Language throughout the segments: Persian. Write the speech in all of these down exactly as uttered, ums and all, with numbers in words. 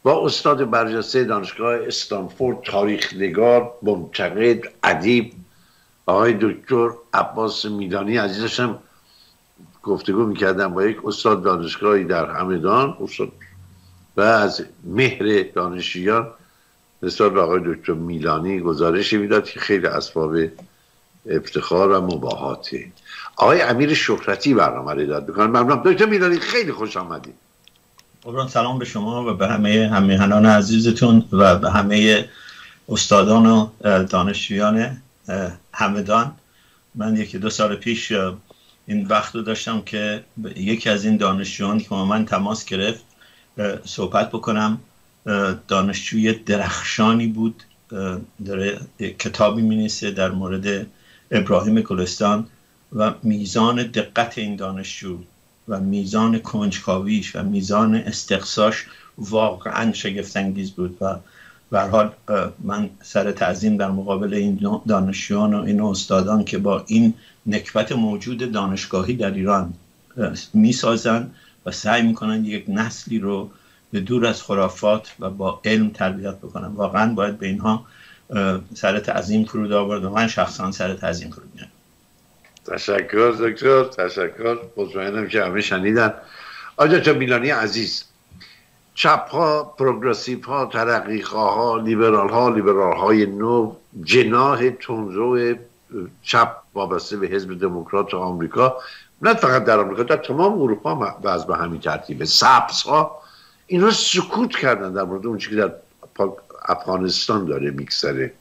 با استاد برجسته دانشگاه استنفورد، تاریخ نگار، منتقد، ادیب آقای دکتر عباس میدانی عزیزشم گفتگو میکردم با یک استاد دانشگاهی در همدان، استاد و از مهر دانشجویان نسبت به آقای دکتر میلانی گزارشی میداد که خیلی اسباب افتخار و مباهاته. آقای امیر شهرتی برنامه رو ایجاد میکنن. ممنونم دکتر میلانی، خیلی خوش آمدید. قربان سلام به شما و به همه همیهنان عزیزتون و به همه استادان و دانشجویان همدان. من یکی دو سال پیش این وقت رو داشتم که یکی از این دانشجویان که با من تماس گرفت صحبت بکنم. دانشجوی درخشانی بود، داره کتابی می‌نویسه در مورد ابراهیم گلستان و میزان دقت این دانشجو و میزان کنجکاویش و میزان استقصاش واقعا شگفت‌انگیز بود و به هر حال من سر تعظیم در مقابل این دانشجویان و این استادان که با این نکبت موجود دانشگاهی در ایران میسازن و سعی میکنن یک نسلی رو به دور از خرافات و با علم تربیت بکنن. واقعا باید به اینها سر تعظیم فرود آورد و من شخصا سر تعظیم فرود میارم. تشکر دکتر، تشکر. مطمئنم که همه شنیدن. آقای دکتر میلانی عزیز، چپ ها، پروگرسیو ها، ترقی خواه ها، لیبرال ها، لیبرال های نو، جناح تندرو چپ وابسته به حزب دموکرات آمریکا، نه فقط در آمریکا، در تمام اروپا وضع به همین ترتیبه. سبز ها اینا سکوت کردن در مورد اون چیزی که در افغانستان داره میگذره.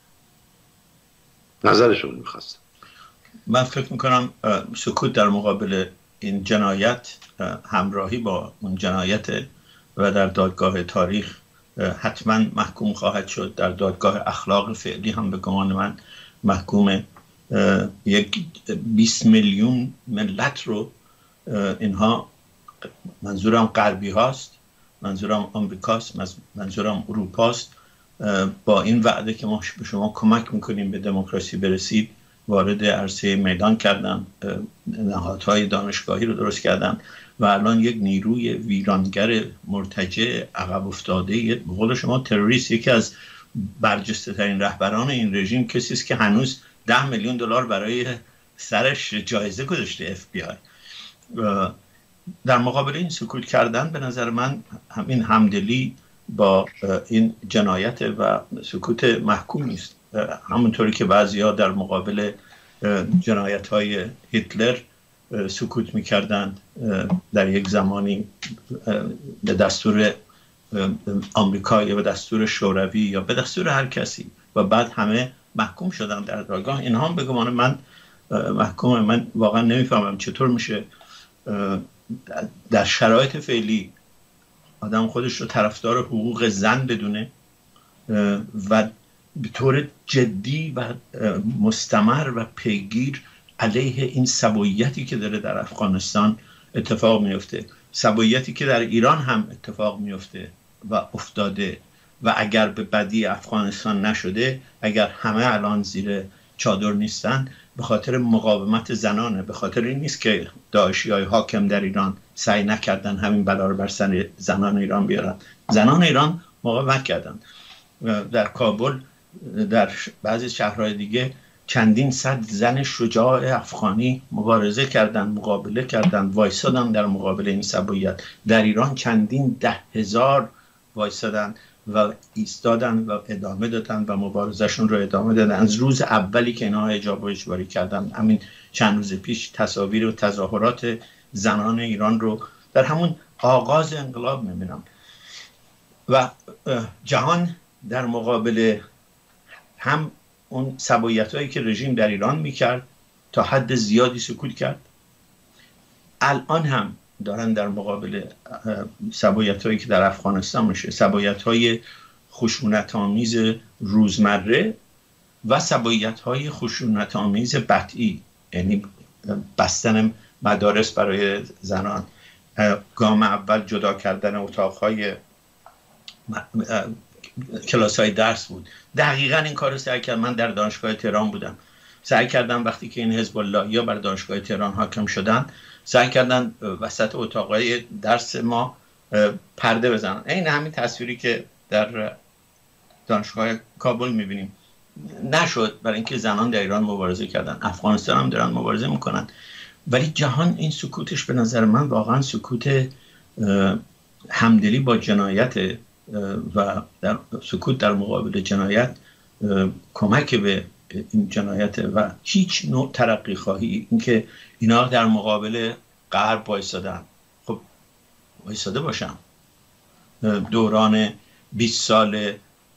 نظرشون میخواستم. من فکر میکنم سکوت در مقابل این جنایت همراهی با اون جنایت و در دادگاه تاریخ حتما محکوم خواهد شد. در دادگاه اخلاق فعلی هم به گمان من محکوم. یک بیست میلیون ملت رو اینها، منظورم غربی هاست، منظورم آمریکاست، منظورم اروپاست، با این وعده که ما به شما کمک میکنیم به دموکراسی برسید وارد عرصه میدان کردن، نهادهای دانشگاهی رو درست کردن و الان یک نیروی ویرانگر مرتجع عقب افتاده، به قول شما تروریست، یکی از برجسته ترین رهبران این رژیم کسی است که هنوز ده میلیون دلار برای سرش جایزه گذاشته اف بی آی. در مقابل این سکوت کردن به نظر من همین همدلی با این جنایت و سکوت محکوم نیست. همونطوری که بعضی‌ها در مقابل جنایت‌های هیتلر سکوت می‌کردند در یک زمانی به دستور آمریکا یا به دستور شوروی یا به دستور هر کسی و بعد همه محکوم شدن در دادگاه، اینها هم به گمان من محکوم. من واقعا نمی‌فهمم چطور میشه در شرایط فعلی آدم خودش رو طرفدار حقوق زن بدونه و به طور جدی و مستمر و پیگیر علیه این سبویتی که داره در افغانستان اتفاق میفته، سبویتی که در ایران هم اتفاق میفته و افتاده و اگر به بدی افغانستان نشده، اگر همه الان زیر چادر نیستن، به خاطر مقاومت زنانه. به خاطر این نیست که داعشی‌های حاکم در ایران سعی نکردن همین بلا رو بر سر زنان ایران بیارن. زنان ایران مقاومت کردن. در کابل، در بعضی شهرهای دیگه چندین صد زن شجاع افغانی مبارزه کردن، مقابله کردن، وایسادن در مقابل این سبویت. در ایران چندین ده هزار وایسادن و ایستادن و ادامه دادن و مبارزهشون رو ادامه دادن از روز اولی که اینها حجاب رو اجباری کردن. همین چند روز پیش تصاویر و تظاهرات زنان ایران رو در همون آغاز انقلاب میبینم و جهان در مقابل هم اون سبویت هایی که رژیم در ایران میکرد تا حد زیادی سکوت کرد، الان هم دارن در مقابل سبویت هایی که در افغانستان میشه، سبویت های خشونت آمیز روزمره و سبویت های خشونت آمیز قطعی، یعنی بستن مدارس برای زنان، گام اول جدا کردن اتاقهای کلاس های درس بود. دقیقا این کار رو سعی کردم. من در دانشگاه تهران بودم، سعی کردم وقتی که این حزب الله یا بر دانشگاه تهران حاکم شدن، سعی کردن وسط اتاقهای درس ما پرده بزنن. این همین تصویری که در دانشگاه کابل میبینیم نشد، برای اینکه زنان در ایران مبارزه کردن، افغانستان هم دارن مبارزه میکنن، ولی جهان این سکوتش به نظر من واقعا سکوت همدلی با جنایت و در سکوت در مقابل جنایت کمک به این جنایت و هیچ نوع ترقی خواهی، اینکه اینا در مقابل غرب وایسادن. خب وایساده باشن. دوران بیست سال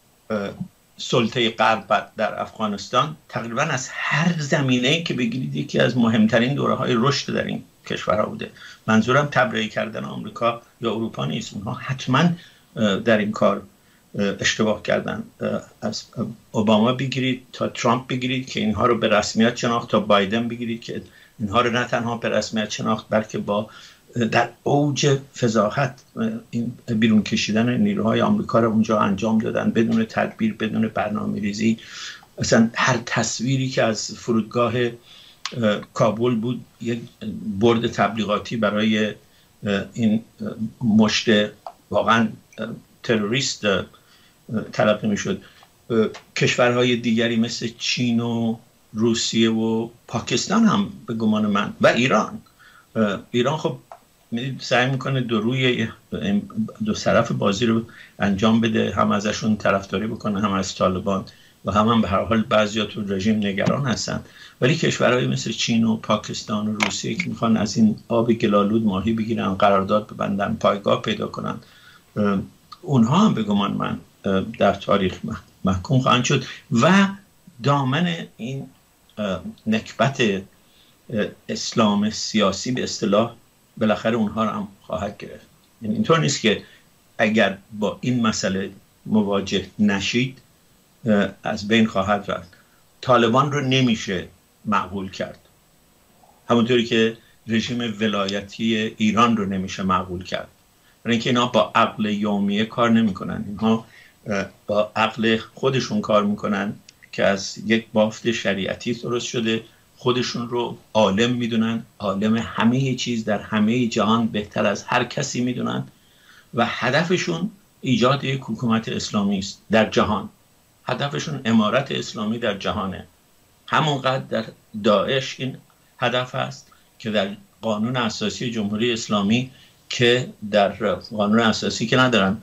سلطه غرب در افغانستان تقریبا از هر زمینه‌ای که بگیرید یکی از مهمترین دوره‌های رشد در این کشورها بوده. منظورم تبرئه کردن آمریکا یا اروپا نیست، اونها حتما در این کار اشتباه کردن. از اوباما بگیرید تا ترامپ بگیرید که اینها رو به رسمیت شناخت، تا بایدن بگیرید که اینها رو نه تنها به رسمیت شناخت بلکه با در اوج فضاحت این بیرون کشیدن نیروهای آمریکا رو اونجا انجام دادن بدون تدبیر، بدون برنامه‌ریزی. اصلا هر تصویری که از فرودگاه کابل بود یک برد تبلیغاتی برای این مشت واقعا تروریست تلقی میشد. کشورهای دیگری مثل چین و روسیه و پاکستان هم به گمان من و ایران ایران خب سعی میکنه دو روی دو طرف بازی رو انجام بده، هم ازشون طرفداری بکنه، هم از طالبان، و هم, هم به هر حال بعضیا تو رژیم نگران هستن. ولی کشورهای مثل چین و پاکستان و روسیه که میخوان از این آب گلالود ماهی بگیرن، قرارداد ببندن، پایگاه پیدا کنن، اونها هم به گمان من در تاریخ محکوم خواهند شد و دامن این نکبت اسلام سیاسی به اصطلاح بالاخره اونها رو هم خواهد گرفت. یعنی اینطور نیست که اگر با این مسئله مواجه نشید از بین خواهد رفت. طالبان رو نمیشه معقول کرد، همونطوری که رژیم ولایتی ایران رو نمیشه معقول کرد، برای اینکه اینا با عقل یومیه کار نمیکنن، اینها با عقل خودشون کار میکنن که از یک بافت شریعتی درست شده، خودشون رو عالم میدونن، عالم همه چیز در همه جهان بهتر از هر کسی میدونن و هدفشون ایجاد یک حکومت اسلامی است در جهان. هدفشون امارت اسلامی در جهانه. همونقدر در داعش این هدف است که در قانون اساسی جمهوری اسلامی که در قانون اساسی که ندارن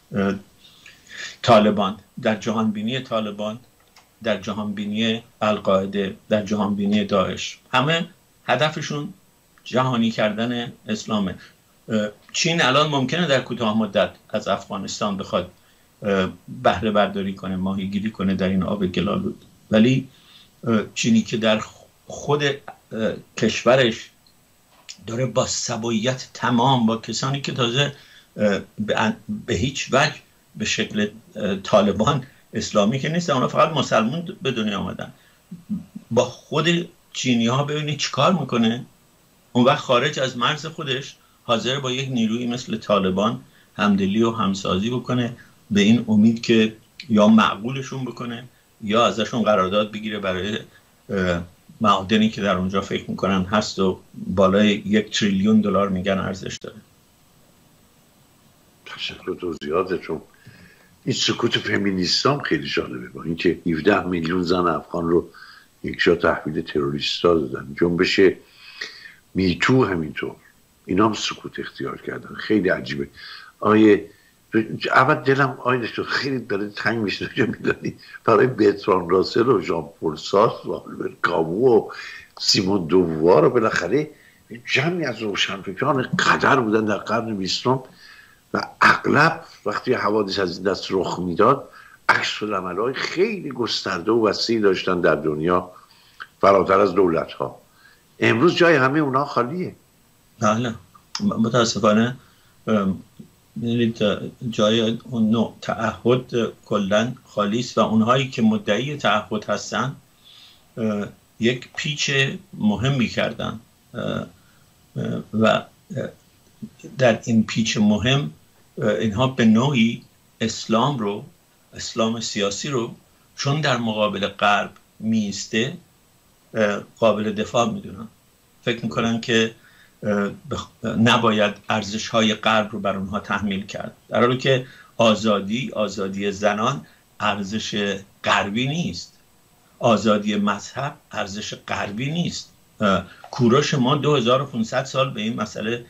طالبان، در جهان بینی طالبان، در جهان بینی القاعده، در جهان بینی داعش، همه هدفشون جهانی کردن اسلامه. چین الان ممکنه در کوتاه مدت از افغانستان بخواد بهره برداری کنه، ماهیگیری کنه در این آب گلالود، ولی چینی که در خود کشورش داره با سبویت تمام با کسانی که تازه به هیچ وجه به شکل طالبان اسلامی که نیست، اونا فقط مسلمون به دنیا آمدن، با خود چینی ها ببینید چی کار میکنه. اون وقت خارج از مرز خودش حاضر با یک نیروی مثل طالبان همدلی و همسازی بکنه به این امید که یا معقولشون بکنه یا ازشون قرارداد بگیره برای معادنی که در اونجا فکر میکنن هست و بالای یک تریلیون دلار میگن ارزش داره. تشکر توضیحاتتون. این سکوت فمینیستان خیلی جالبه، با اینکه هفده میلیون زن افغان رو یک جا تحویل تروریستا دادن. جنبش میتو همینطور، اینا هم سکوت اختیار کردن. خیلی عجیبه. آیه اول دلم آینه شد خیلی داره تنگ میشه که میدانی برای برتراند راسل و ژان پل سارتر و آلبرت کامو و سیمون دووار و بالاخره جمعی از روشنفکران قدر بودن در قرن بیستم و اغلب وقتی حوادث از این دست رخ میداد عکس‌العمل‌های خیلی گسترده و وسیعی داشتن در دنیا فراتر از دولت‌ها. امروز جای همه اونا خالیه. بله متاسفانه می‌دونید جای اون نوع تعهد کلاً خالی است و اونهایی که مدعی تعهد هستن یک پیچ مهمی کردن و در این پیچ مهم اینها به نوعی اسلام رو، اسلام سیاسی رو، چون در مقابل غرب میسته قابل دفاع میدونن. فکر میکنن که نباید ارزش‌های غرب رو بر اونها تحمیل کرد، در حالی که آزادی آزادی زنان ارزش غربی نیست، آزادی مذهب ارزش غربی نیست. کوروش ما دو هزار و پانصد سال به این مسئله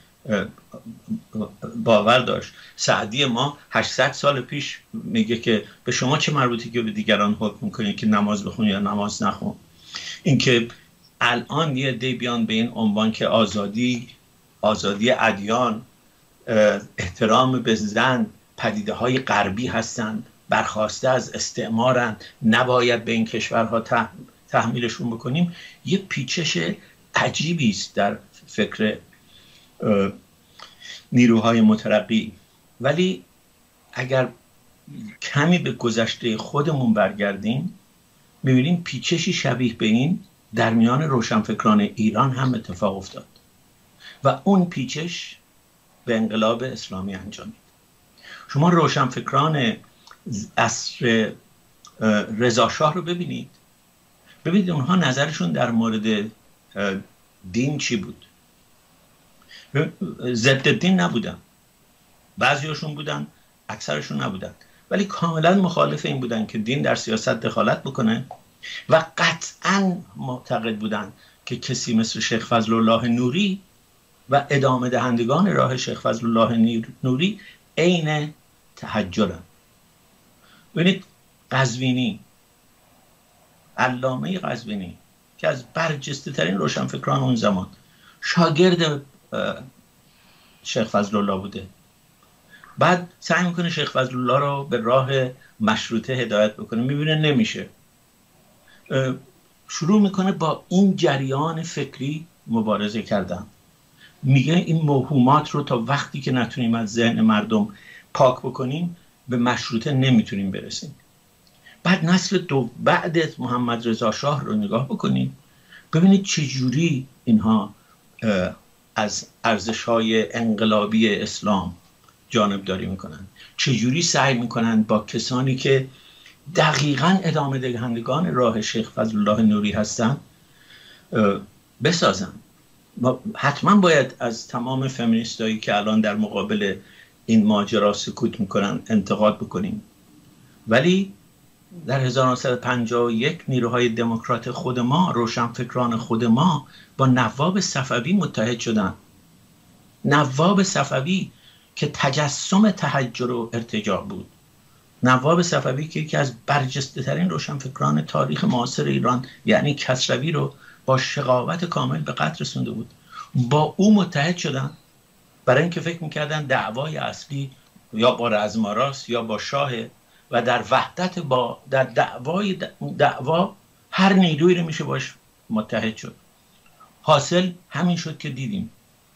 باور داشت. سعدی ما هشتصد سال پیش میگه که به شما چه مربوطه که به دیگران حکم کنید که نماز بخون یا نماز نخون. اینکه الان یه دی بیان به این عنوان که آزادی آزادی ادیان، احترام به زن پدیده های غربی هستند، برخواسته از استعمارند، نباید به این کشورها تحمیلشون بکنیم، یه پیچش عجیبی است در فکر نیروهای مترقی. ولی اگر کمی به گذشته خودمون برگردیم می‌بینیم پیچشی شبیه به این در میان روشنفکران ایران هم اتفاق افتاد و اون پیچش به انقلاب اسلامی انجامید. شما روشنفکران عصر رضا شاه رو ببینید، ببینید اونها نظرشون در مورد دین چی بود. ضد دین نبودن، بعضیاشون بودن، اکثرشون نبودن، ولی کاملا مخالف این بودن که دین در سیاست دخالت بکنه و قطعا معتقد بودن که کسی مثل شیخ فضل الله نوری و ادامه دهندگان راه شیخ فضل الله نوری عین تحجرن. ببینید قزوینی، علامه قزوینی که از برجسته ترین روشنفکران اون زمان شاگرد شیخ فضل الله بوده، بعد سعی میکنه شیخ فضل الله رو به راه مشروطه هدایت بکنه، میبینه نمیشه، شروع میکنه با این جریان فکری مبارزه کردن. میگه این موهومات رو تا وقتی که نتونیم از ذهن مردم پاک بکنیم به مشروطه نمیتونیم برسیم. بعد نسل دو بعد محمد رضا شاه رو نگاه بکنیم، ببینید چجوری اینها از ارزش‌های انقلابی اسلام جانبداری میکنن، چجوری سعی میکنن با کسانی که دقیقاً ادامه دهندگان راه شیخ فضل الله نوری هستن بسازن. حتما باید از تمام فمینیستایی که الان در مقابل این ماجرا سکوت میکنن انتقاد بکنیم، ولی در هزار و نهصد و پنجاه و یک نیروهای دموکرات خود ما، روشنفکران خود ما با نواب صفوی متحد شدن. نواب صفوی که تجسم تحجر و ارتجاع بود، نواب صفوی که یکی از برجسته ترین روشنفکران تاریخ معاصر ایران یعنی کسروی رو با شقاوت کامل به قتل رسونده بود، با او متحد شدن برای اینکه فکر میکردن دعوای اصلی یا با رزماراست یا با شاه و در وحدت با در دعوای دعوا هر نیرویی رو میشه باش متحد شد. حاصل همین شد که دیدیم.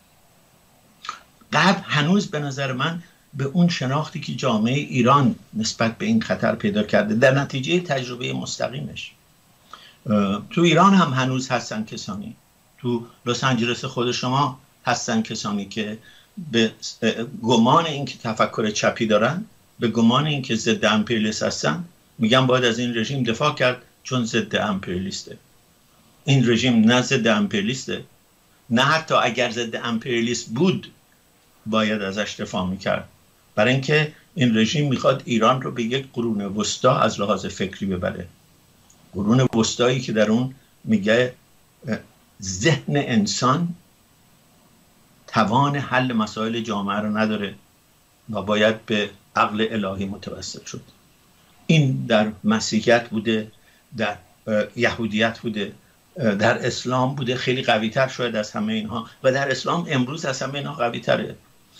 قبل هنوز به نظر من به اون شناختی که جامعه ایران نسبت به این خطر پیدا کرده در نتیجه تجربه مستقیمش، تو ایران هم هنوز هستن کسانی، تو لس آنجلس خود شما هستن کسانی که به گمان اینکه تفکر چپی دارن، به گمان اینکه ضد امپریالیست هستن، میگن باید از این رژیم دفاع کرد چون ضد امپریالیسته. این رژیم نه ضد امپریالیسته، نه حتی اگر ضد امپریالیست بود باید ازش دفاع میکرد، برای اینکه این رژیم میخواد ایران رو به یک قرون وسطا از لحاظ فکری ببره. قرون وسطایی که در اون میگه ذهن انسان توان حل مسائل جامعه رو نداره و باید به عقل الهی متوسل شد. این در مسیحیت بوده، در یهودیت بوده، در اسلام بوده، خیلی قوی تر شاید از همه اینها، و در اسلام امروز از همه اینها قوی تره.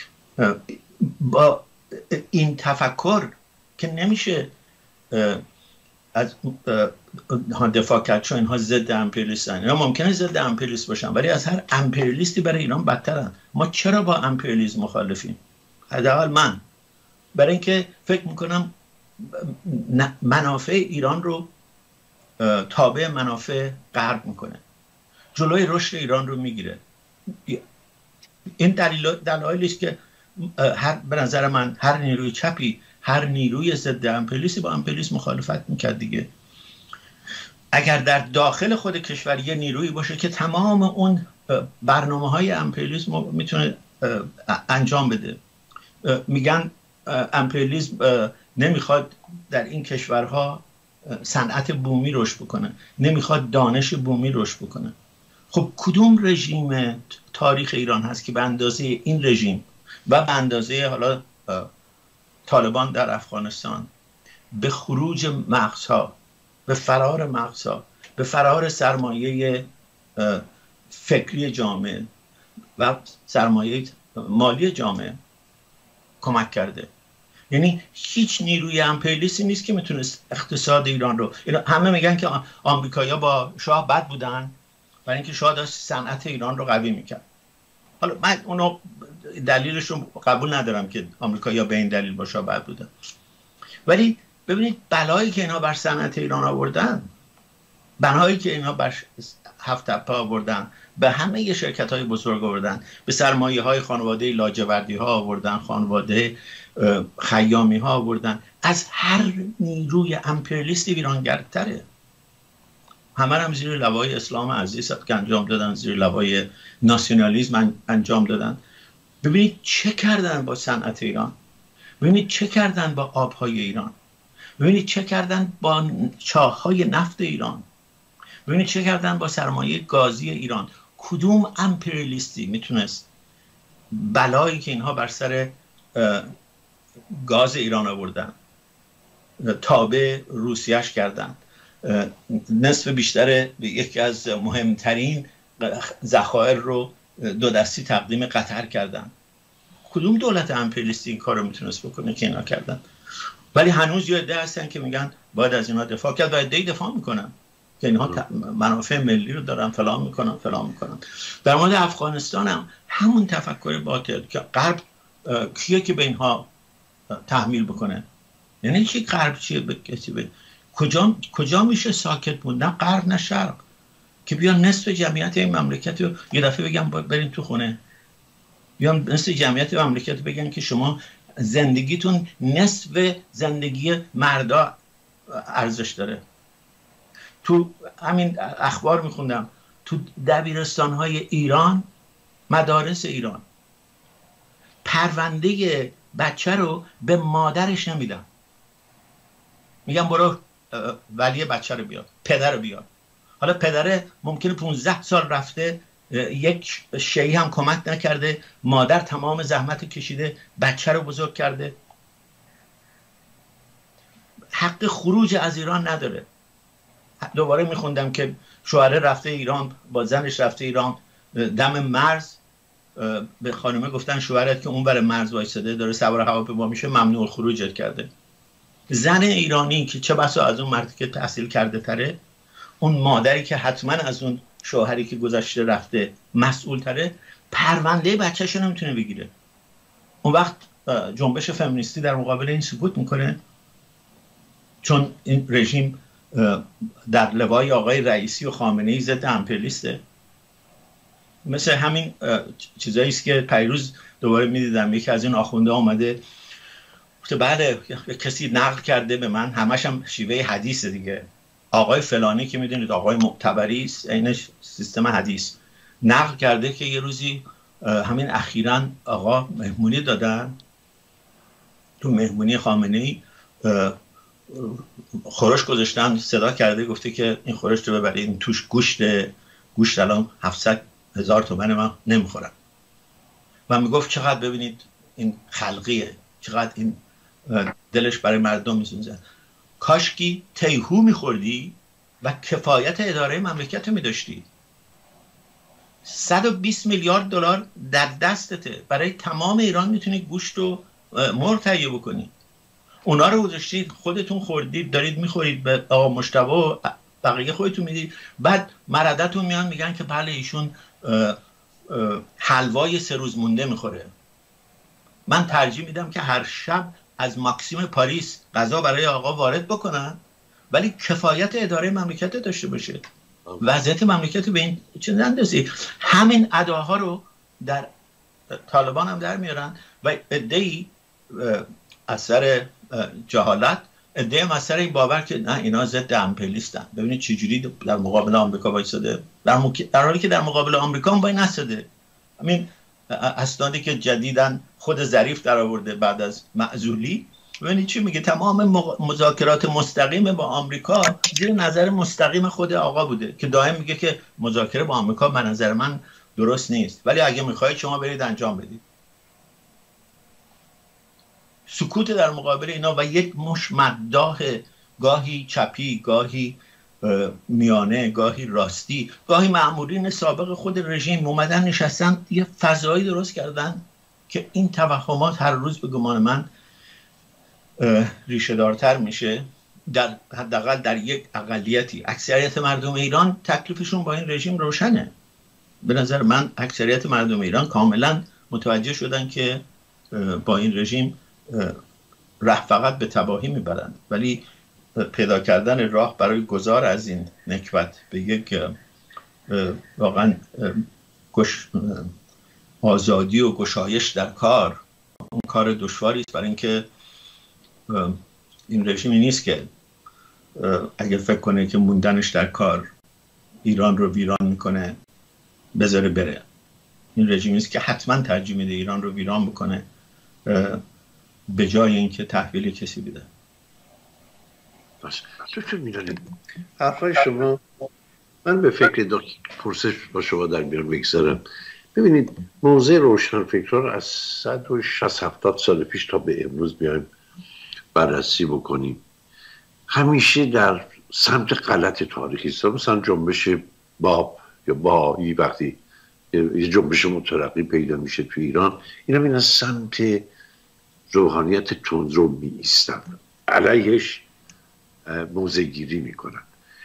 با این تفکر که نمیشه از دفاع کرد چون اینها ضد امپریالیستن. اینا ممکنه ضد امپریالیست باشن ولی از هر امپریالیستی برای ایران بدترن. ما چرا با امپریالیسم مخالفیم؟ حداقل من، برای اینکه فکر میکنم منافع ایران رو تابع منافع غرب میکنه، جلوی رشد ایران رو میگیره. این دلیل دلایلی است که هر به نظر من هر نیروی چپی، هر نیروی ضد امپریالیستی با امپریالیسم مخالفت میکرد دیگه. اگر در داخل خود کشور یه نیرویی باشه که تمام اون برنامه های امپریالیسم میتونه انجام بده. میگن امپریالیسم نمیخواد در این کشورها صنعت بومی رشد بکنه، نمیخواد دانش بومی رشد بکنه. خب کدوم رژیم تاریخ ایران هست که به اندازه این رژیم و به اندازه حالا طالبان در افغانستان به خروج مغزها، به فرار مغزها، به فرار سرمایه فکری جامعه و سرمایه مالی جامعه کمک کرده؟ یعنی هیچ نیروی امپریالیستی نیست که میتونست اقتصاد ایران رو، همه میگن که آمریکایی‌ها با شاه بد بودن برای اینکه شاه داشت صنعت ایران رو قوی میکرد. حالا من اونو دلیلش رو قبول ندارم که آمریکایی‌ها به این دلیل با شاه بد بودن، ولی ببینید بلایی که اینا بر صنعت ایران آوردن، بلایی که اینا بر هفت تپه آوردن، به همه شرکت‌های بزرگ آوردن، به سرمایه‌های خانواده لاجوردی‌ها آوردن، خانواده خیامی‌ها آوردن، از هر نیروی امپریالیستی ویرانگرتره. همه هم زیر لوای اسلام عزیز که انجام دادن، زیر لوای ناسیونالیسم انجام دادن. ببینید چه کردن با صنعت ایران، ببینید چه کردن با آبهای ایران، ببینید چه کردن با چاه‌های نفت ایران، ببینید چه کردن با سرمایه گازی ایران. کدوم امپریالیستی میتونست بلایی که اینها بر سر گاز ایران آوردن، تابع روسیه‌اش کردن، نصف بیشتر یکی از مهمترین ذخایر رو دو دستی تقدیم قطر کردن، کدوم دولت امپریالیستی این کار رو میتونست بکنه که اینا کردن؟ ولی هنوز یه عده هستن که میگن باید از اینا دفاع کرد و عده‌ای دفاع میکنن که اینها منافع ملی رو دارن، فلان میکنن فلان میکنن. در مورد افغانستان هم همون تفکر باطل که غرب کیه که به اینها تحمیل بکنه، یعنی چی غرب چیه به کسی به کجا کجا میشه ساکت بود؟ نه غرب نه شرق، که بیان نصف جمعیت این مملکت رو یه دفعه بگن برین تو خونه، بیان نصف جمعیت مملکت بگن که شما زندگیتون نصف زندگی مردا ارزش داره. تو همین اخبار میخوندم تو دبیرستان‌های ایران، مدارس ایران، پرونده بچه رو به مادرش نمیدن، میگن برو ولی بچه رو بیار، پدر رو بیار. حالا پدره ممکنه پونزده سال رفته، یک شیعی هم کمک نکرده، مادر تمام زحمت کشیده بچه رو بزرگ کرده، حق خروج از ایران نداره. دوباره میخوندم که شوهره رفته ایران، با زنش رفته ایران، دم مرز به خانمه گفتن شوهرت که اون بر مرز وایساده داره سوار هواپیما میشه ممنوع خروجت کرده. زن ایرانی که چه بسا از اون مردی که تحصیل کرده تره، اون مادری که حتما از اون شوهری که گذشته رفته مسئول تره، پرونده بچه‌ش رو نمیتونه بگیره. اون وقت جنبش فمینیستی در مقابل این سکوت میکنه، چون این رژیم در لوای آقای رئیسی و خامنه‌ای ضد امپریالیسته. مثل همین چیزایی است که پیروز دوباره میدیدم یکی از این آخونده آمده گفته بله کسی نقل کرده به من، همش هم شیوه حدیث دیگه، آقای فلانی که میدونید آقای معتبری است، این سیستم حدیث، نقل کرده که یه روزی همین اخیراً آقا مهمونی دادن، تو مهمونی خامنه‌ای خورش گذاشتن، صدا کرده گفته که این خورش رو ببرید، این توش گوشت گوشت الان هفتصد هزار تومن من نمیخورم. و میگفت چقدر ببینید این خلقیه، چقدر این دلش برای مردم میسوزه. کاشکی تیهو میخوردی و کفایت اداره مملکت میداشتی. صد و بیست میلیارد دلار در دستته، برای تمام ایران میتونی گوشت و مرغ تهیه بکنی. اونا رو گذاشتید خودتون خوردید، دارید میخورید، به آقا مجتبی و بقیه خودتون میدید، بعد مردتون میان میگن که بله ایشون حلوای سه روز مونده میخوره. من ترجیح میدم که هر شب از ماکسیم پاریس غذا برای آقا وارد بکنن، ولی کفایت اداره مملکت داشته باشه، وضعیت مملکت به این چیز اندازی. همین اداها رو در طالبان هم در میارن و عده‌ای از سر جهالت عده مسئله این باور که نه اینا ضد امپریالیستن. ببینید چجوری در مقابل آمریکا وایساده، در, مک... در حالی که در مقابل آمریکا هم وای نساده. همین اسنادی که جدیداً خود ظریف در آورده بعد از معزولی، ببینید چی میگه، تمام مذاکرات مستقیم با آمریکا زیر نظر مستقیم خود آقا بوده که دائم میگه که مذاکره با آمریکا به نظر من درست نیست، ولی اگه میخواید شما برید انجام بدید. سکوت در مقابل اینا و یک مش مداح گاهی چپی، گاهی میانه، گاهی راستی، گاهی مأمورین سابق خود رژیم اومدن نشستن یه فضایی درست کردن که این توهمات هر روز به گمان من ریشه دارتر میشه. در حداقل در یک اقلیتی، اکثریت مردم ایران تکلیفشون با این رژیم روشنه. به نظر من اکثریت مردم ایران کاملا متوجه شدن که با این رژیم راه فقط به تباهی میبرند، ولی پیدا کردن راه برای گذار از این نکبت به یک واقعا گش آزادی و گشایش در کار، اون کار دشواری است، برای اینکه این رژیمی نیست که اگر فکر کنه که موندنش در کار ایران رو ویران میکنه بذاره بره. این رژیمی است که حتما ترجیح میده ایران رو ویران بکنه به جای اینکه تحویل کسی بده. بس دکتر میدانی حرفای شما، من به فکر دو پرسش با شما در میان بگذارم. ببینید موضوع روشنفکران از صد و شصت هفتاد سال پیش تا به امروز بیایم بررسی بکنیم، همیشه در سمت غلط تاریخی است. مثلا جنبش باب یا باهایی وقتی یه جنبش مترقی پیدا میشه تو ایران، اینا میرن سمت روحانیت تندرو می ایستن، علیهش موضع گیری میکنن.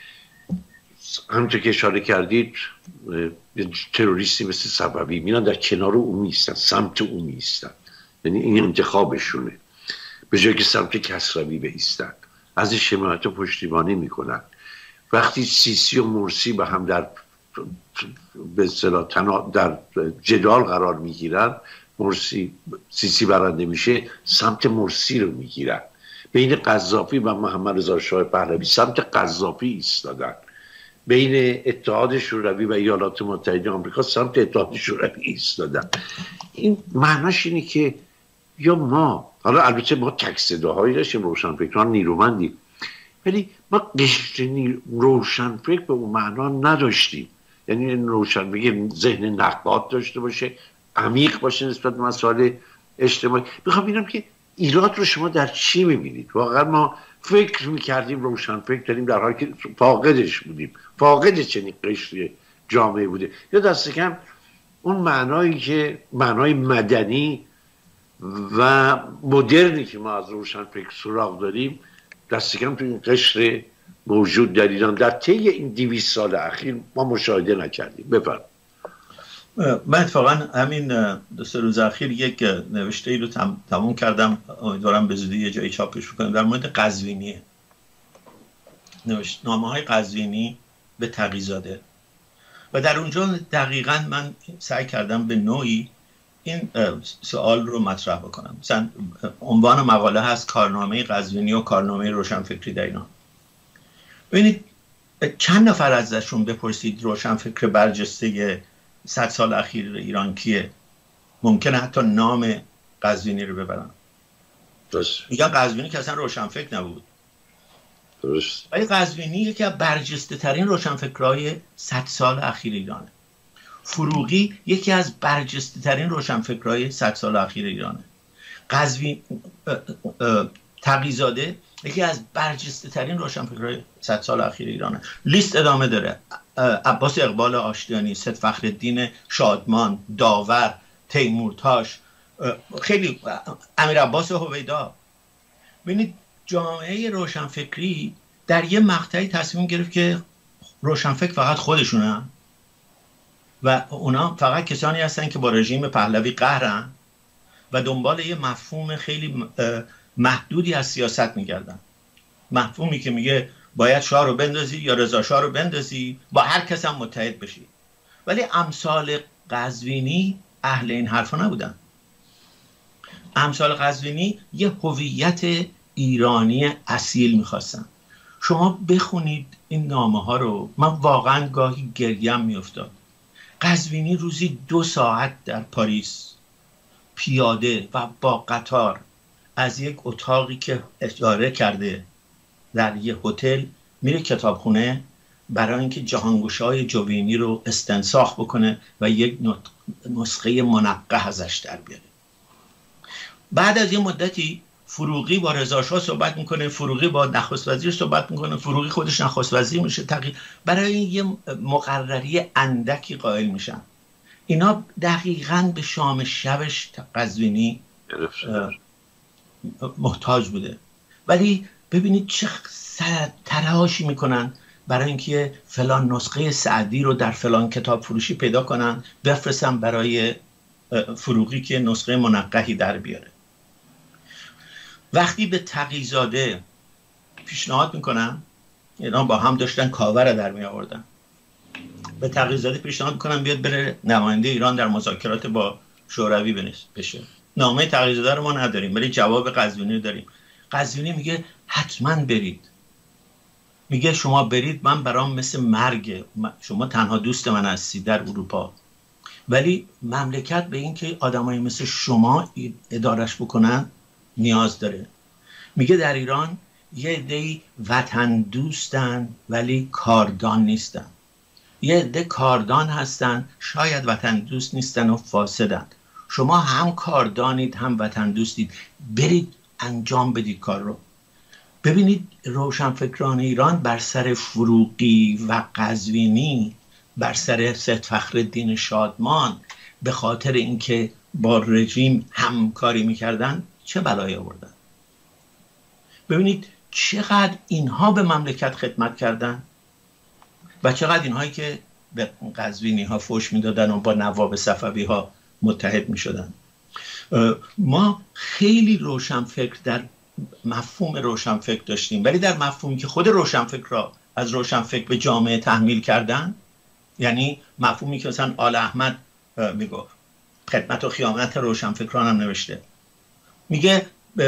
همونطور که اشاره کردید تروریستی مثل صفوی میرن در کنار او می ایستن، سمت او می ایستن، یعنی این انتخابشونه، به جای که سمت کسروی بایستن ازش حمایت و پشتیبانی میکنن. وقتی سیسی و مرسی به هم در به اصطلاح در جدال قرار میگیرن، مرسی سیسی برنده میشه، سمت مرسی رو میگیرن. بین قذافی و محمد رضا شاه پهلوی سمت قذافی ایستادن. بین اتحاد شوروی و ایالات متحده آمریکا سمت اتحاد شوروی ایستادن. این معناش اینه که یا ما، حالا البته ما تک صداهایی داشتیم، روشنفکران نیرومندی، ولی ما قشر روشنفکر به اون معنا نداشتیم. یعنی این روشن بگیم ذهن نقاد داشته باشه، عمیق باشه نسبت به مسائل اجتماعی. میخوام ببینم که ایراد رو شما در چی میبینید؟ واقعا ما فکر میکردیم روشن فکر داریم در حالی که فاقدش بودیم، فاقد چنین قشر جامعه بوده، یا دست کم اون معنایی که معنای مدنی و مدرنی که ما از روشن فکر سراغ داریم دست کم تو این قشر موجود در ایران در طی این دویست سال اخیر ما مشاهده نکردیم. بفرمایید. من اتفاقا همین دو سه روز اخیر یک نوشته ای رو تم، تموم کردم، امیدوارم به زودی یه جایی چاپش بکنم، در مورد قزوینی، نامه های قزوینی به تقی‌زاده، و در اونجا دقیقاً من سعی کردم به نوعی این سوال رو مطرح بکنم. مثلا عنوان مقاله هست کارنامه قزوینی و کارنامه روشنفکری در ایران. ببینید چند نفر ازشون بپرسید روشنفکر برجسته صد سال اخیر ایران کیه، ممکنه حتی نام قزوینی رو ببرن. درست. میگن قزوینی که اصلا روشنفکر نبود. درست. ولی قزوینی یکی از برجسته ترین روشنفکرهای صد سال اخیر ایرانه. فروغی یکی از برجسته ترین روشنفکرهای صد سال اخیر ایرانه. قزوین تقی‌زاده یکی از برجسته ترین روشنفکرهای صد سال اخیر ایرانه. لیست ادامه داره. عباس اقبال آشتیانی، سید فخرالدین شادمان، داور، تیمورتاش، خیلی امیر عباس هویدا. ببینید جامعه روشنفکری در یه مقطعی تصمیم گرفت که روشنفکر فقط خودشونن و اونا فقط کسانی هستن که با رژیم پهلوی قهرن و دنبال یه مفهوم خیلی محدودی از سیاست میگردن. مفهومی که میگه باید شاه رو بندازی یا رضا شاه رو بندازی، با هر کس هم متحد بشی. ولی امثال قزوینی اهل این حرفا نبودن. امثال قزوینی یه هویت ایرانی اصیل میخواستن. شما بخونید این نامه ها رو، من واقعا گاهی گریم میافتاد. قزوینی روزی دو ساعت در پاریس پیاده و با قطار از یک اتاقی که اجاره کرده در یک هتل میره کتابخونه برای اینکه جهانگشای جوینی رو استنساخ بکنه و یک نسخه منقح ازش در بیاره. بعد از یه مدتی فروغی با رضا شاه صحبت میکنه، فروغی با نخست وزیر صحبت میکنه، فروغی خودش نخست وزیر میشه، تغییر برای یه مقرری اندکی قائل میشن. اینا دقیقاً به شام شبش قزوینی محتاج بوده. ولی ببینید چه تلاشی میکنن برای اینکه فلان نسخه سعدی رو در فلان کتاب فروشی پیدا کنن بفرستن برای فروغی که نسخه منقحی در بیاره. وقتی به تقی‌زاده پیشنهاد میکنن، اینا با هم داشتن کاور در می آوردن، به تقی‌زاده پیشنهاد میکنن بیاد بره نماینده ایران در مذاکرات با شوروی بشه. نامه تقی‌زاده رو ما نداریم ولی جواب قزوینی رو داریم. قزوینی میگه حتما برید، میگه شما برید، من برام مثل مرگ، شما تنها دوست من هستید در اروپا، ولی مملکت به این که آدمایی مثل شما ادارش بکنن نیاز داره. میگه در ایران یه عده‌ای وطن دوستن ولی کاردان نیستن، یه عده کاردان هستن شاید وطن دوست نیستن و فاسدن. شما هم کاردانید هم وطن دوستید، برید انجام بدید کار رو. ببینید روشنفکران ایران بر سر فروغی و قزوینی، بر سر سید فخرالدین شادمان، به خاطر اینکه با رژیم همکاری میکردن چه بلایی آوردن. ببینید چقدر اینها به مملکت خدمت کردن و چقدر اینهایی که به قزوینی ها فوش میدادن و با نواب صفوی ها متحد میشدن. ما خیلی روشنفکر در مفهوم روشنفکر داشتیم، ولی در مفهومی که خود روشنفکر را از روشنفکر به جامعه تحمیل کردن، یعنی مفهومی که مثلا آل احمد میگه خدمت و خیانت روشنفکران هم نوشته، میگه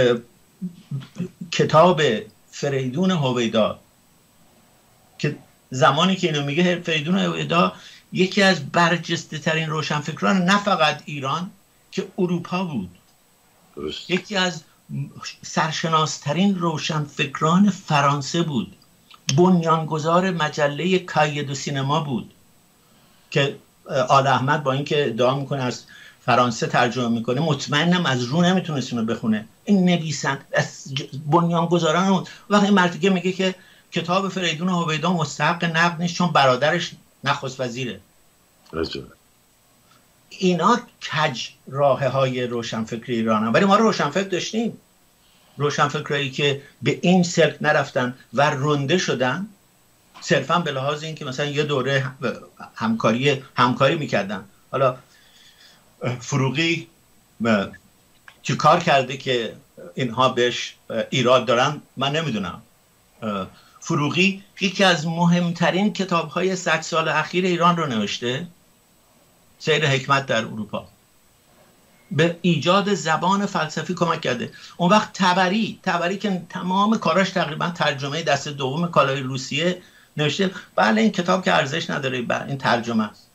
کتاب فریدون هویدا که زمانی که اینو میگه فریدون هویدا یکی از برجسته ترین روشنفکران نه فقط ایران که اروپا بود، درست. یکی از سرشناسترین روشنفکران فرانسه بود، بنیانگذار مجله کایه دو سینما بود که آل احمد با اینکه ادعا میکنه از فرانسه ترجمه میکنه مطمئنم از رو نمیتونست اینو بخونه. این نویسند از بنیانگذاران اون. وقتی مرتیکه میگه که کتاب فریدون هویدا مستحق نقد نیست چون برادرش نخست وزیره. اینا کج راه های روشنفکر ایران هم. ولی ما روشنفکر داشتیم، روشنفکرایی که به این سلک نرفتن و رنده شدن صرفا به لحاظ این که مثلا یه دوره همکاری همکاری میکردن. حالا فروغی چه کار کرده که اینها بهش ایراد دارن من نمیدونم. فروغی یکی از مهمترین کتاب‌های صد سال اخیر ایران رو نوشته، سیر حکمت در اروپا، به ایجاد زبان فلسفی کمک کرده. اون وقت تبری تبری که تمام کاراش تقریبا ترجمه دست دوم کالای روسیه نوشته، بله این کتاب که ارزش نداره، بله این ترجمه است.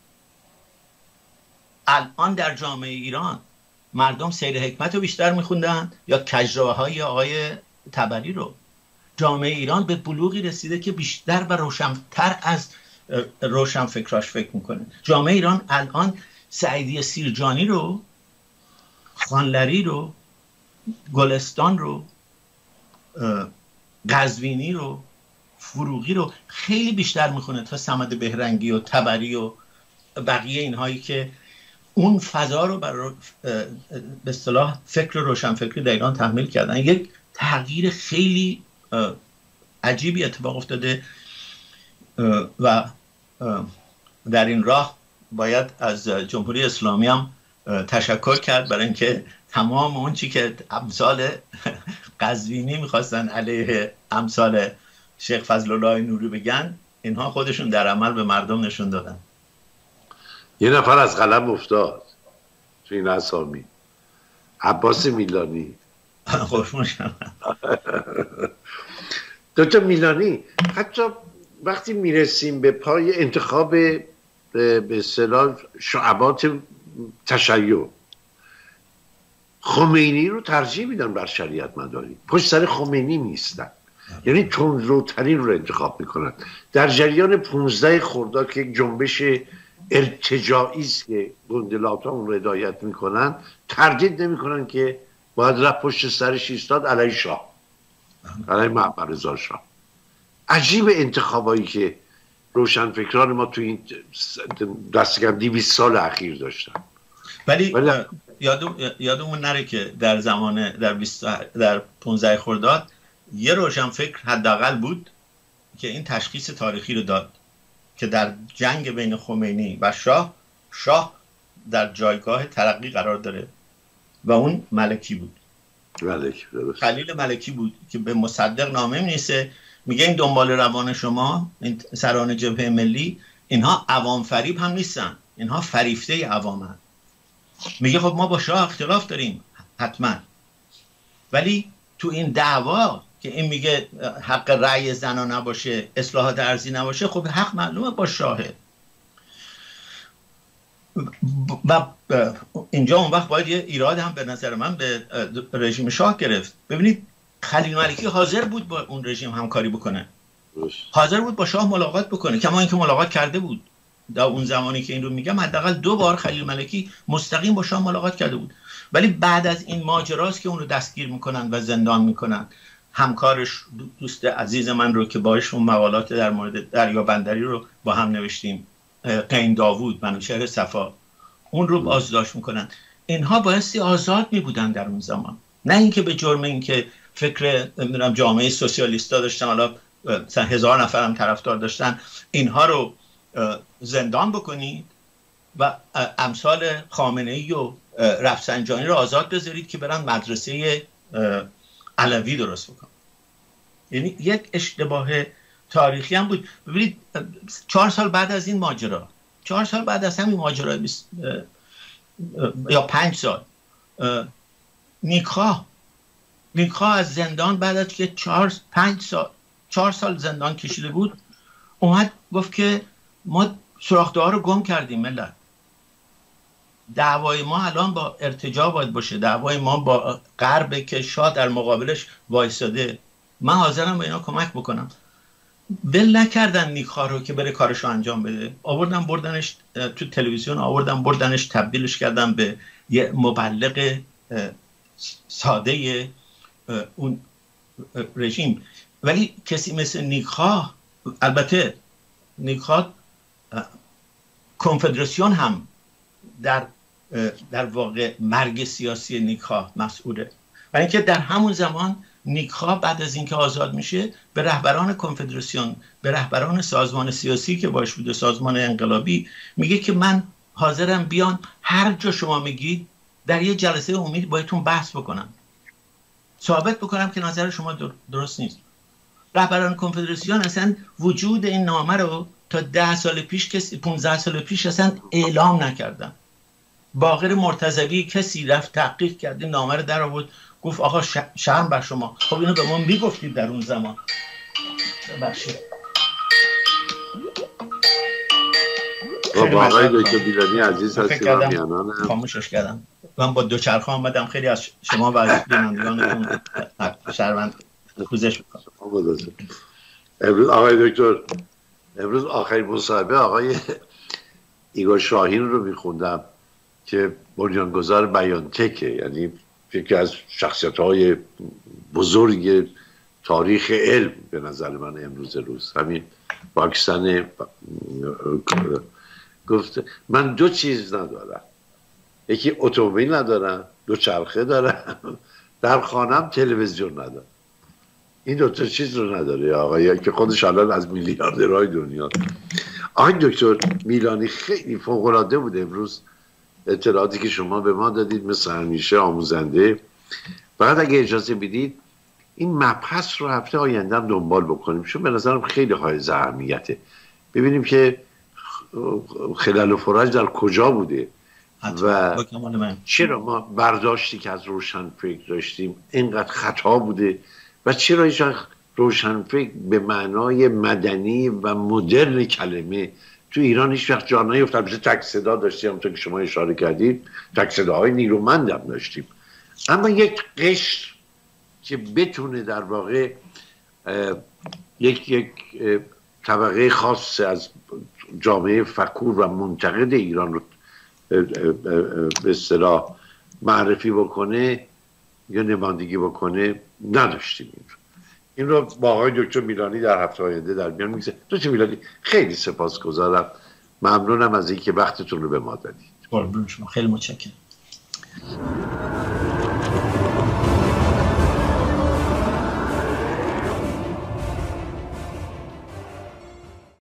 الان در جامعه ایران مردم سیر حکمت رو بیشتر میخوندن یا کجراهای آقای تبری رو؟ جامعه ایران به بلوغی رسیده که بیشتر و روشن‌تر از روشن فکراش فکر میکنه. جامعه ایران الان سعیدی سیرجانی رو، خانلری رو، گلستان رو، قزوینی رو، فروغی رو خیلی بیشتر میخونه تا صمد بهرنگی و تبری و بقیه اینهایی که اون فضا رو برای به اصطلاح فکر روشنفکری در ایران تحمیل کردن. یک تغییر خیلی عجیبی اتفاق افتاده و در این راه باید از جمهوری اسلامی هم تشکر کرد برای اینکه تمام اون چی که امثال قزوینی میخواستن علیه امثال شیخ فضلالله نوری بگن، اینها خودشون در عمل به مردم نشون دادن. یه نفر از قلم افتاد تو این اسامی، عباس میلانی. قربون شما. دکتر میلانی، حتی وقتی میرسیم به پای انتخاب به اصطلاح شعبات تشیع، خمینی رو ترجیح میدن بر شریعت مداری، پشت سر خمینی نیستن، یعنی تندروترین رو انتخاب میکنن. در جریان پونزده خرداد که یک جنبش ارتجاعی است که گندلات ها اون رو هدایت میکنن، تردید نمیکنن که باید رفت پشت سرش ایستاد علیه شاه، علیه معبد رضا شاه. عجیب انتخابایی که روشنفکران ما تو این دست کم دویست سال اخیر داشتن. ولی یادم یادمون نره که در زمان در در پانزده خرداد یه روشنفکر حداقل بود که این تشخیص تاریخی رو داد که در جنگ بین خمینی و شاه، شاه در جایگاه ترقی قرار داره و اون ملکی بود. ملکی درست. خلیل ملکی بود که به مصدق نامه می‌نویسه، میگه این دنبال روان شما، این سران جبهه ملی، اینها عوام فریب هم نیستن، اینها فریفته عوامن. میگه خب ما با شاه اختلاف داریم حتما، ولی تو این دعوا که این میگه حق رأی زنا نباشه، اصلاحات ارضی نباشه، خب حق معلومه با شاهه. و اینجا اون وقت باید یه ایراد هم به نظر من به رژیم شاه گرفت. ببینید خلیل ملکی حاضر بود با اون رژیم همکاری بکنه، حاضر بود با شاه ملاقات بکنه، کما اینکه ملاقات کرده بود. در اون زمانی که این رو میگم حداقل دو بار خلیل ملکی مستقیم با شاه ملاقات کرده بود. ولی بعد از این ماجراست که اون رو دستگیر میکنن و زندان میکنن. همکارش، دوست عزیز من رو که باهاش اون مقالات در مورد دریابندری رو با هم نوشتیم، قین داوود، منوچهر صفا، اون رو بازداشت میکنن. اینها بایستی آزاد میبودن در اون زمان، نه اینکه به جرم اینکه فکر نمیدونم جامعه سوسیالیستا داشتن، حالا مثلا هزار نفر هم طرفدار داشتن، اینها رو زندان بکنید و امثال خامنه‌ای و رفسنجانی رو آزاد بذارید که برن مدرسه علوی درست بکنن. یعنی یک اشتباه تاریخی هم بود. ببینید چهار سال بعد از این ماجرا، چهار سال بعد از همین ماجرا یا پنج سال، نیکخواه نیکخواه از زندان بعد از که چهار پنج سال چهار سال زندان کشیده بود، اومد گفت که ما سوراخ‌ده‌ها رو گم کردیم ملت. دعوای ما الان با ارتجاع باید باشه، دعوای ما با غرب که شاه در مقابلش وایساده. من حاضرم به اینا کمک بکنم. ول نکردن نیکخواه رو که بره کارشو انجام بده، آوردن بردنش تو تلویزیون، آوردن بردنش تبدیلش کردن به یه مبلغ ساده اون رژیم. ولی کسی مثل نیکخواه، البته نیکخواه کنفدراسیون هم در در واقع مرگ سیاسی نیکخواه مسئوله، برای اینکه در همون زمان نیکخواه بعد از اینکه آزاد میشه به رهبران کنفدراسیون، به رهبران سازمان سیاسی که باش بوده، سازمان انقلابی، میگه که من حاضرم بیان هر جا شما میگید در یه جلسه عمومی بایدتون بحث بکنم، ثابت بکنم که نظر شما درست نیست. رهبران کنفدراسیون اصلا وجود این نامه رو تا ده سال پیش، کسی پانزده سال پیش اصلا اعلام نکردن. باقر مرتضوی کسی رفت تحقیق کرد، این نامه رو در آورد، گفت آقا شرم بر شما. خب اینو به ما میگفتید در اون زمان. بخشید خب آقای دکتر بیلانی عزیز هستی و میانانم خاموشش کردم. من با دوچرخه آمدم، خیلی از شما و از بینندگانتون شرمند خوزش میکنم. امروز آقای دکتر، امروز آخرین مصاحبه آقای ایگور شاهین رو میخوندم که بنیانگذار بیانتکه، یعنی یکی از شخصیت‌های بزرگ تاریخ علم به نظر من امروز روز. همین پاکستان گفت من دو چیز ندارم، یکی اتومبیل ندارم، دو چرخه دارم، در خانم تلویزیون ندارم. این دو تا چیز رو نداره آقایی که خودش الان از میلیاردرهای دنیا. آقای دکتر میلانی خیلی فوق‌العاده بود امروز اطلاعاتی که شما به ما دادید، مثل همیشه آموزنده. فقط اگه اجازه بدید این مبحث رو هفته آینده هم دنبال بکنیم، چون به نظرم خیلی حائز اهمیته. ببینیم که خلل و فرج در کجا بوده و چرا ما برداشتی که از روشنفکر داشتیم اینقدر خطا بوده و چرا هیچ وقت روشنفکر به معنای مدنی و مدرن کلمه تو ایران هیچ وقت جا نیفتاد. البته تک صدا داشتیم همونطور که شما اشاره کردید، تک صداهای نیرومند هم داشتیم، اما یک قشر که بتونه در واقع یک یک طبقه خاص از جامعه فکور و منتقد ایران رو به اصطلاح معرفی بکنه یا نمایندگی بکنه نداشتیم. این رو این رو با آقای دکتر میلانی در هفته آینده در میان میگذارم. دکتر میلانی خیلی سپاسگزارم، ممنونم از اینکه وقتتون رو به ما دادید. قربون شما، خیلی متشکرم.